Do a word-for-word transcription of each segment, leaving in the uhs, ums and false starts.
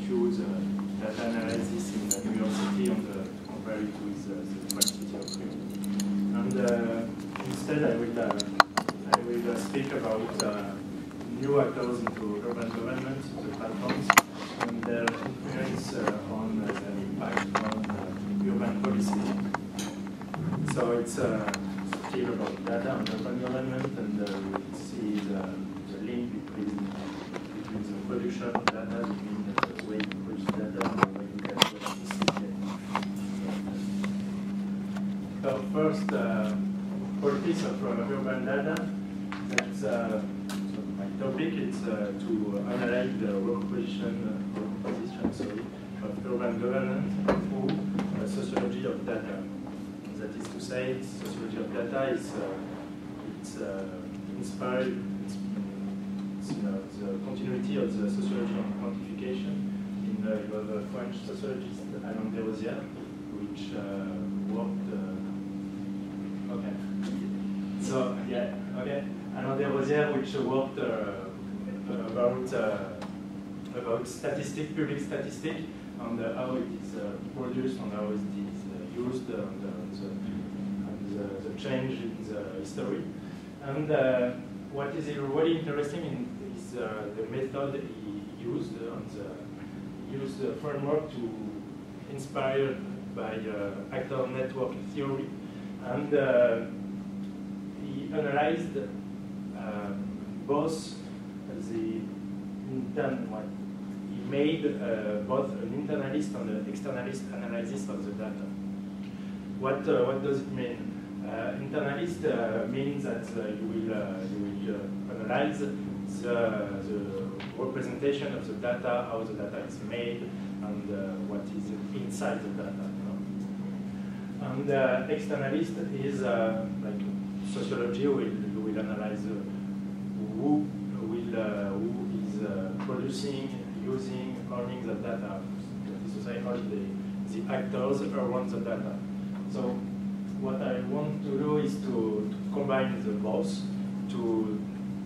use uh, data analysis in uh, New York City and uh, to compare it with uh, the French city of Rio. And uh, instead, I will uh, I will uh, speak about uh, new actors into urban government, the platforms, and their influence uh, on uh, the impact on uh, urban policy. So it's uh, still about data and urban government, and uh, we see the, the link between between the production of data, between the way you produce data and the way you capture it. So first, uh, qualities of uh, urban data. That's uh, so my topic. It's uh, to analyze the work position, uh, position sorry, of urban governance through uh, sociology of data. That is to say, sociology of data is uh, it's uh, inspired. It's, it's uh, the continuity of the sociology of quantification in uh, the French sociologist Alain Desrosières, which uh, worked. Uh, okay. So yeah, okay. Alain Desrosières, which worked uh, about uh, about statistic, public statistic, and uh, how it is uh, produced and how it is uh, used, and, uh, the, and the, the change in the history. And uh, what is really interesting in, is uh, the method he used, and uh, he used the framework to inspired by uh, actor network theory, and uh, he analyzed uh, both the intern, what he made uh, both an internalist and an externalist analysis of the data. What uh, what does it mean? Uh, internalist uh, means that uh, you will uh, you will uh, analyze the the representation of the data, how the data is made, and uh, what is inside the data. You know? And uh, externalist is uh, like sociology will will analyze uh, who will uh, who is uh, producing, using, owning the data. That is to say, all the the actors around the data. So what I want to do is to, to combine the both to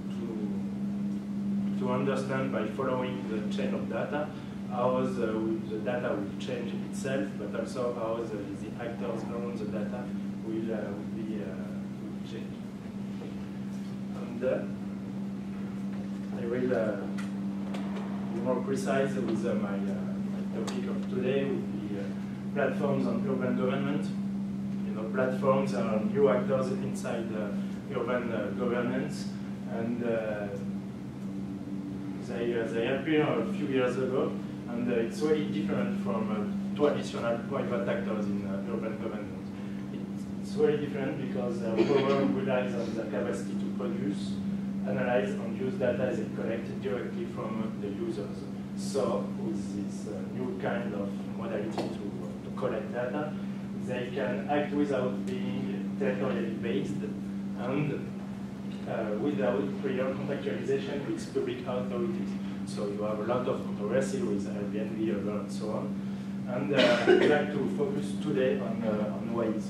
to to understand by following the chain of data how the, the data will change itself, but also how the, the actors around the data will, uh, will be uh, will change. And uh, I will uh, be more precise with uh, my, uh, my topic of today will be uh, platforms and urban government. You know, platforms are new actors inside uh, urban uh, governance, and uh, they, uh, they appeared a few years ago, and uh, it's really different from uh, traditional private actors in uh, urban government. It's, it's really different because uh, power relies on the capacity to produce, analyze, and use data as it collected directly from uh, the users. So with this uh, new kind of modality to, uh, to collect data, they can act without being territorially based and uh, without prior contextualization with public authorities. So you have a lot of controversy with Airbnb, Uber, and so on. And uh, I'd like to focus today on, uh, on Waze.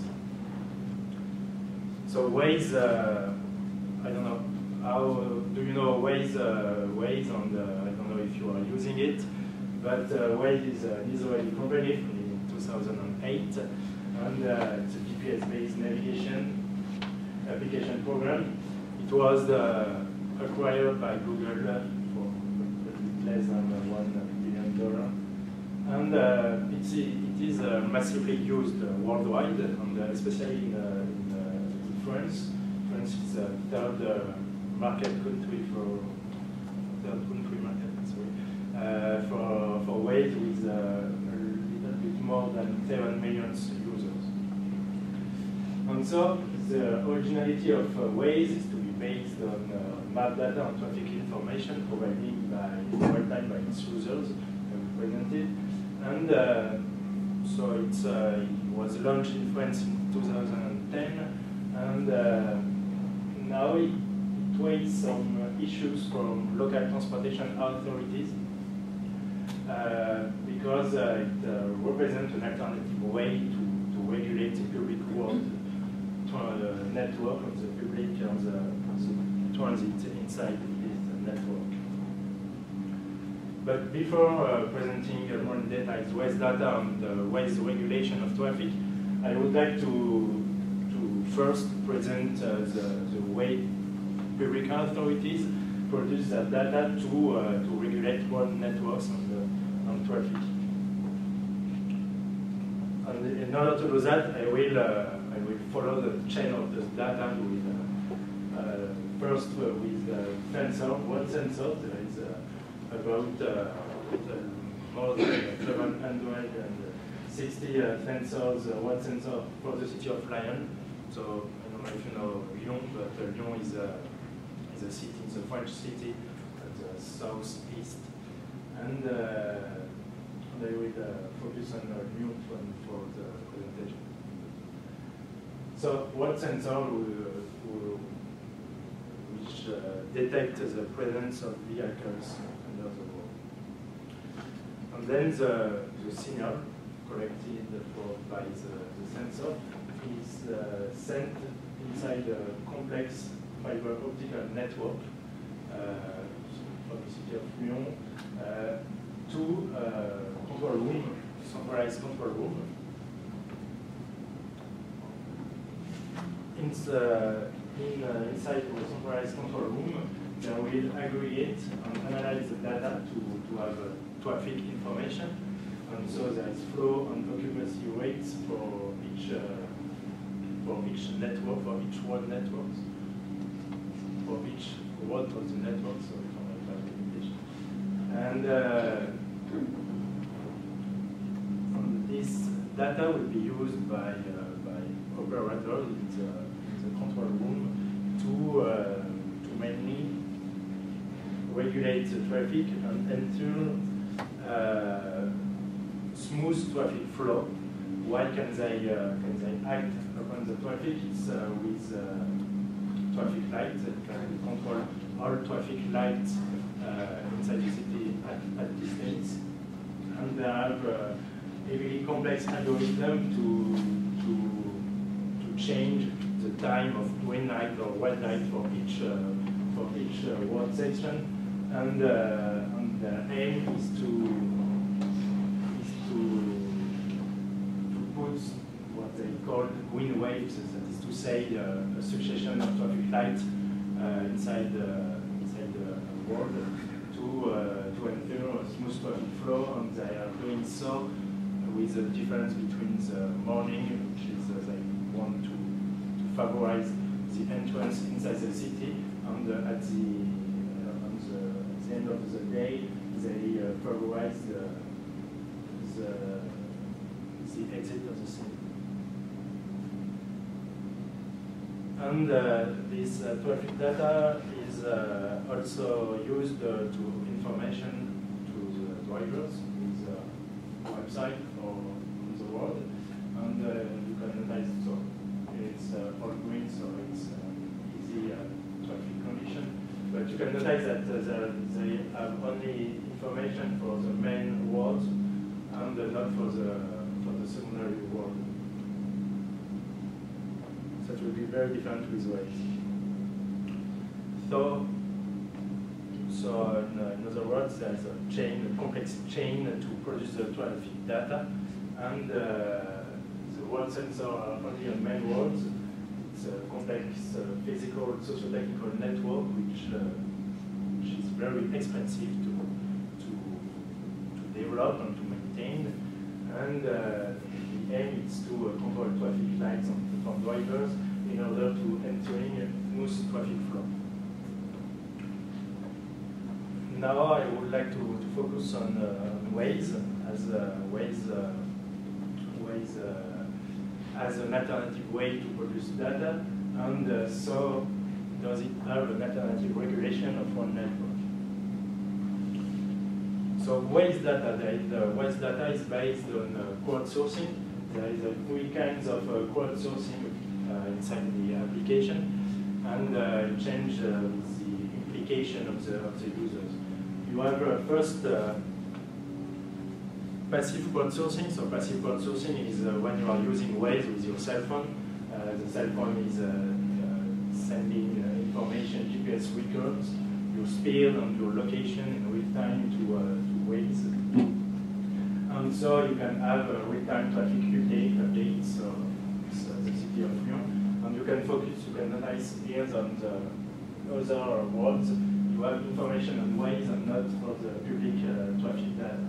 So Waze, uh, I don't know, how do you know Waze? Uh, Waze, and uh, I don't know if you are using it, but uh, Waze is an Israeli company from two thousand eight, and uh, it's a G P S-based navigation application program. It was uh, acquired by Google for less than one billion dollars, and uh, it's, it is uh, massively used uh, worldwide, and uh, especially in, uh, in, uh, in France. France is the third uh, market country for third country market sorry uh, for for Waze with uh, a little bit more than seven million users. And so the originality of uh, Waze is to be based on uh, map data and traffic information provided by provided by its users uh, represented. And uh, so it's uh, it was launched in France in two thousand ten, and uh, now it weighs some uh, issues from local transportation authorities uh, because uh, it uh, represents an alternative way to, to regulate the public world uh, network of the public and the, the transit inside this network. But before uh, presenting uh, more in detail Waze data on the Waze regulation of traffic, I would like to, to first present uh, the, the way public authorities produce that data to, uh, to regulate road networks on, the, on traffic. And in order to do that, I will, uh, I will follow the chain of the data with uh, uh, first uh, with uh, sensor, one sensor. There is uh, about uh, more than seven hundred sixty uh, sensors, uh, one sensor for the city of Lyon. So I don't know if you know Lyon, but uh, Lyon is a, is a city, it's a French city at the southeast. And uh, they will uh, focus on uh, Lyon for the presentation. So what sensor will, will, which uh, detect the presence of vehicles under the road. And then the, the signal collected for, by the, the sensor is uh, sent inside a complex fiber optical network uh, for the city of Lyon uh, to uh, control room, centralized control room. In the, in, uh, inside the centralized control room, they will aggregate and analyze the data to, to have uh, traffic information. And so there is flow and occupancy rates for each uh, for each network, for each road network, for each road of the network, so we can have limitation. And uh, this data will be used by uh, by operators in the, in the control room to uh, to mainly regulate the traffic and ensure uh, smooth traffic flow. Why can they uh, can they act upon the traffic? It's uh, with uh, traffic lights that can control all traffic lights uh, inside the city at, at distance, and they have uh, a really complex algorithm to to to change the time of green light or red light for each uh, for each uh, road section, and uh, and the aim is to is to what they call green waves, that is to say uh, a succession of traffic lights uh, inside the inside the world to uh, to ensure a smooth traffic flow, and they are doing so with the difference between the morning, which is uh, they want to, to favorize the entrance inside the city, and uh, at the uh, on the, at the end of the day they uh, favorize the the the exit of the city. And uh, this uh, traffic data is uh, also used uh, to information to the drivers with a website or on the road, and uh, you can analyze, so it's uh, all green, so it's uh, easy uh, traffic condition. But you can notice that uh, they have only information for the main roads and uh, not for the the secondary world. So it will be very different with Waze. So, so in, uh, in other words, there is a chain, a complex chain to produce the traffic data, and uh, the road sensors are only on main roads. It's a complex uh, physical, socio-technical network which uh, which is very expensive to to to develop and to maintain. And uh, the aim is to uh, control traffic lights on, from drivers in order to entering a smooth traffic flow. Now I would like to, to focus on, uh, on Waze as uh, Waze, uh, Waze uh, as an alternative way to produce data, and uh, so does it have an alternative regulation of one network. So Waze data, there is, uh, Waze data is based on uh, crowdsourcing. There is uh, three kinds of uh, crowdsourcing uh, inside the application, and uh, change uh, the implication of the of the users. You have uh, first uh, passive crowdsourcing. So passive crowdsourcing is uh, when you are using Waze with your cell phone. Uh, the cell phone is uh, uh, sending uh, information, G P S records, your speed and your location in real time to, uh, to Waze. And so you can have a real-time traffic update, updates, so it's uh, the city of Lyon. And you can focus, you can analyze here on the other roads. You have information on Waze and not on the public uh, traffic data.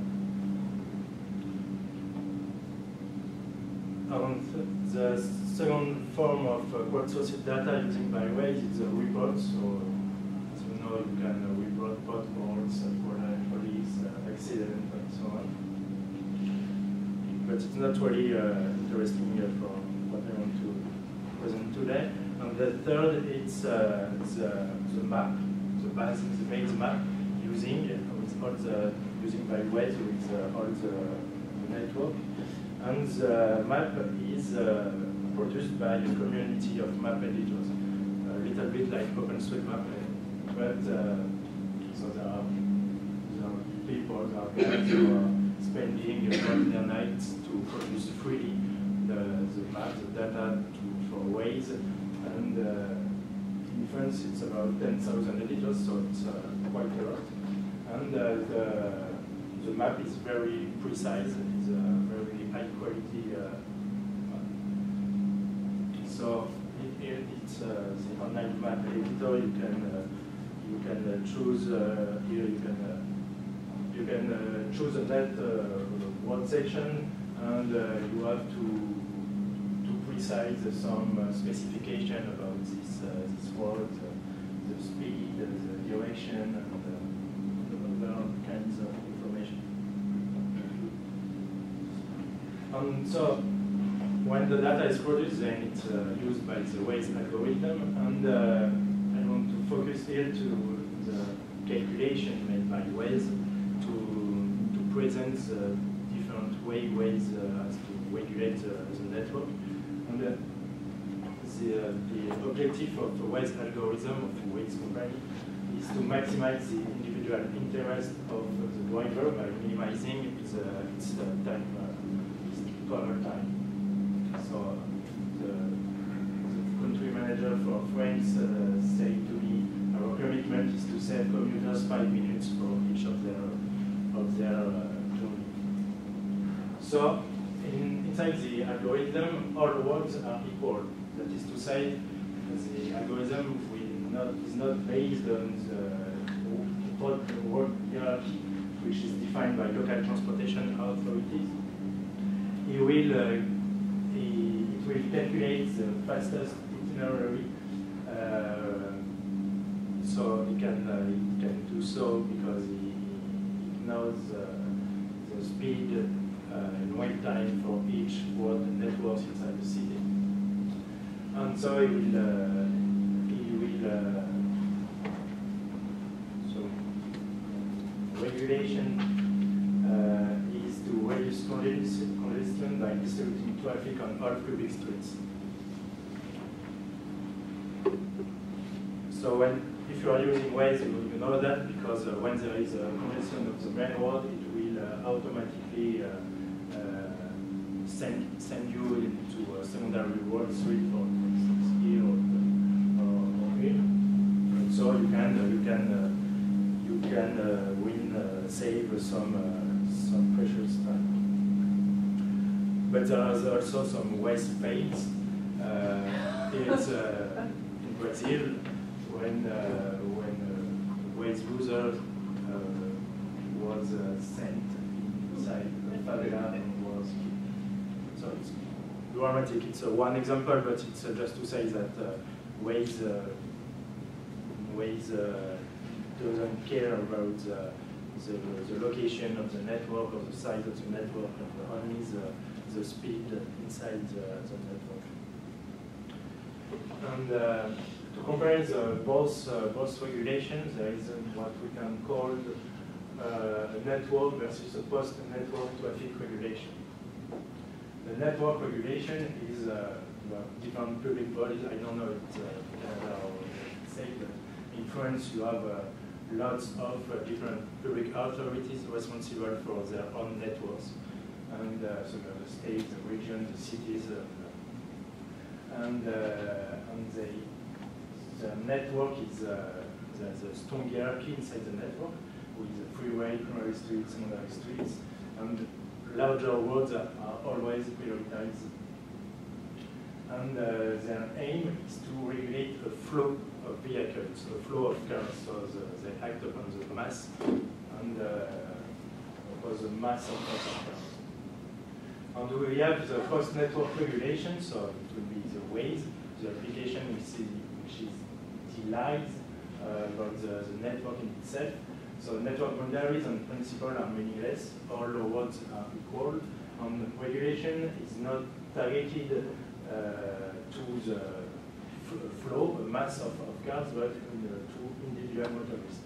And the second form of uh, crowdsourced data using by Waze is a report. So as you know, you can uh, report potholes, uh, police, uh, accident, and so on. But it's not really uh, interesting uh, for what I want to present today. And the third is uh, the, the map, the base, the base map using with all the using by Waze with uh, all the, the network. And the map is uh, produced by a community of map editors, a little bit like OpenStreetMap, but uh, so there are, there are people, there are guys who are spending all their nights to produce freely the, the map, the data to, for Waze, and uh, in France it's about ten thousand editors, so it's uh, quite a lot. And uh, the, the map is very precise, it's a very high quality uh, map. So it, it, it's uh, the online map editor. You can uh, you can uh, choose uh, here. You can uh, you can uh, choose a net uh, one section, and uh, you have to to precise some uh, specification about this uh, this road, uh, the speed, uh, the direction, and uh, other kinds of information. Um, so when the data is produced, then it's uh, used by the Waze algorithm, and uh, I want to focus here to the calculation made by Waze to to present the different way Waze uh, has to regulate uh, the network. And uh, the, uh, the objective of the Waze algorithm of the Waze company is to maximize the individual interest of the driver by minimizing its, uh, its uh, time. Uh, Travel time. So the, the country manager for France uh, said to me, our commitment is to save commuters five minutes for each of their of their uh, journey. So in, inside the algorithm, all roads are equal. That is to say, the algorithm will not is not based on the road hierarchy, which is defined by local transportation authorities. He will, uh, he, it will calculate the fastest itinerary, uh, so he can, uh, he can do so because he, he knows uh, the speed uh, and wait time for each road networks inside the city. And so he will, uh, he will uh, so regulation uh, is to reduce congestion by distributing traffic on all public streets. So when, if you are using Waze, you, you know that because uh, when there is a congestion of the main road, it will uh, automatically uh, uh, send send you into a secondary road street for instance here or, or, or here. And so you can uh, you can uh, you can uh, win uh, save some uh, some precious time. But there are also some Waze fails. Uh, it's uh, in Brazil when uh, when uh, Waze user uh, was uh, sent inside the favela and was killed. So it's dramatic. It's uh, one example, but it's uh, just to say that uh, Waze uh, Waze uh, doesn't care about uh, the the location of the network or the size of the network, and only the the speed inside the, the network. And uh, to compare the both uh, both regulations, there is what we can call uh, a network versus a post-network traffic regulation. The network regulation is uh, well, different public bodies. I don't know if uh, Canada or say, but in France you have uh, lots of uh, different public authorities responsible for their own networks. And uh, so the state, the region, the cities, uh, and uh, and they, the network is uh, there's a strong hierarchy inside the network with freeway, primary streets, secondary streets, and larger roads are, are always prioritized. And uh, their aim is to regulate the flow of vehicles, the flow of cars, so the, they act upon the mass and uh, upon the mass of cars. And we have the post network regulation, so it will be the ways, the application which is, which is delight uh, about the, the network in itself. So network boundaries and principle are meaningless, all roads are equal, and regulation is not targeted uh, to the f flow, the mass of, of cars, but in, uh, to individual motorists.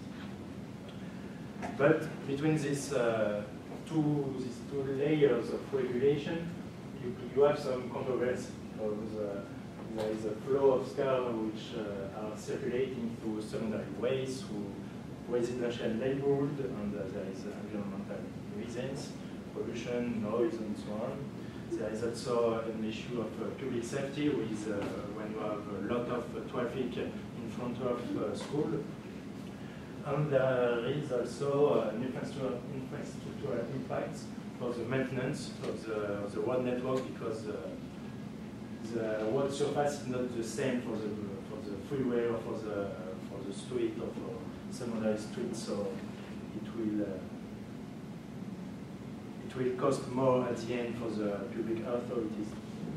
But between these uh, two, these two layers of regulation, you, you have some controversy, because uh, there is a flow of cars which uh, are circulating through secondary ways, through residential neighborhood, and uh, there is uh, environmental reasons, pollution, noise, and so on. There is also an issue of uh, public safety with uh, when you have a lot of uh, traffic in front of uh, school. And there is also uh, an infrastructural, infrastructural impact for the maintenance of the, the road network, because uh, the road surface is not the same for the for the freeway or for the uh, for the street or for secondary street, so it will uh, it will cost more at the end for the public authorities.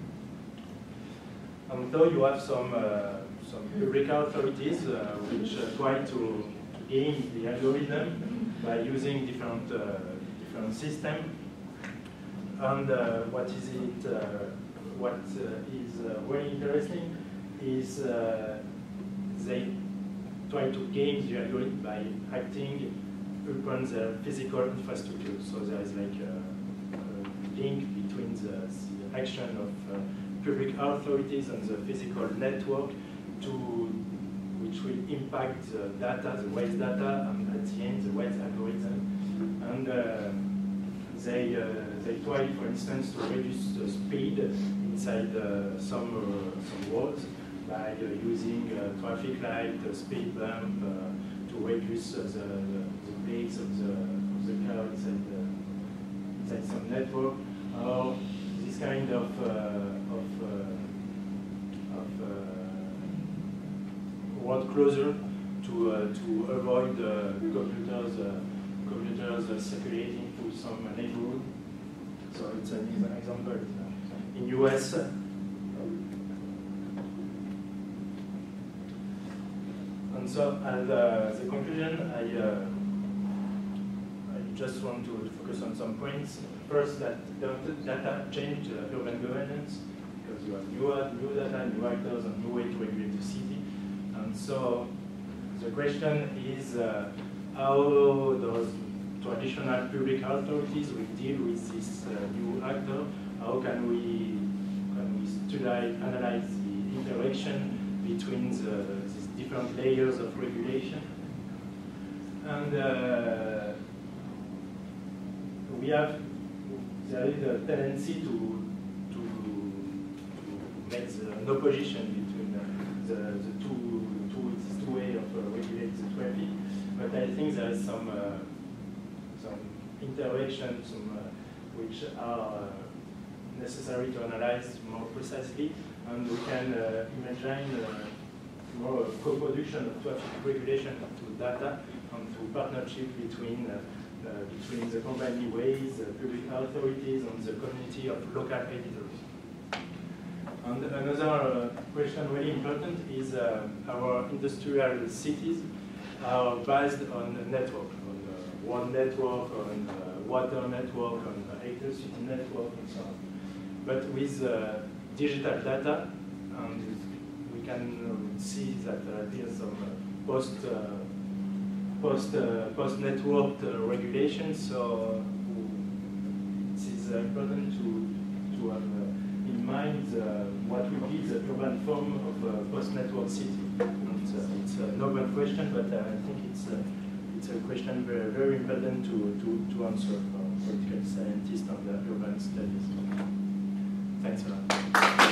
And though you have some uh, some public authorities uh, which uh, try to game the algorithm by using different uh, different system. And uh, what is it? Uh, what uh, is uh, very interesting is uh, they try to game the algorithm by acting upon the physical infrastructure. So there is like a, a link between the, the action of uh, public authorities and the physical network to which will impact the data, the waste data, and at the end the waste algorithm. And uh, they uh, they try, for instance, to reduce the speed inside uh, some uh, some roads by uh, using uh, traffic light, uh, speed bump, uh, to reduce uh, the, the the brakes of the of the car inside the, inside some network, or this kind of uh, of uh, of uh, road closer to uh, to avoid uh, computers uh, computers uh, circulating through some neighborhood. So it's an example in U S. Uh, and so as uh, the conclusion, I uh, I just want to focus on some points. First, that data change uh, urban governance, because you have new, new data, new actors, and new way to regulate the city. And so the question is uh, how those traditional public authorities will deal with this uh, new actor. How can we can we study, analyze the interaction between the, these different layers of regulation? And uh, we have there is a tendency to to, to make the, an opposition between uh, the, the two two these two ways of uh, regulating the traffic. But I think there is some uh, some interaction, some uh, which are uh, necessary to analyze more precisely, and we can uh, imagine uh, more co-production of traffic regulation through data and through partnership between uh, uh, between the company ways, the public authorities, and the community of local editors. And another uh, question really important is uh, our industrial cities are based on a network, on uh, one network, on uh, water network, on uh, electricity network, and so on. But with uh, digital data, and we can uh, see that uh, there's some uh, post uh, post uh, post networked uh, regulation. So it is uh, important to to have uh, in mind uh, what will be the urban form of a post network city. And, uh, it's an open question, but uh, I think it's uh, it's a question very very important to to to answer for political scientists and uh, urban studies. Thanks a lot.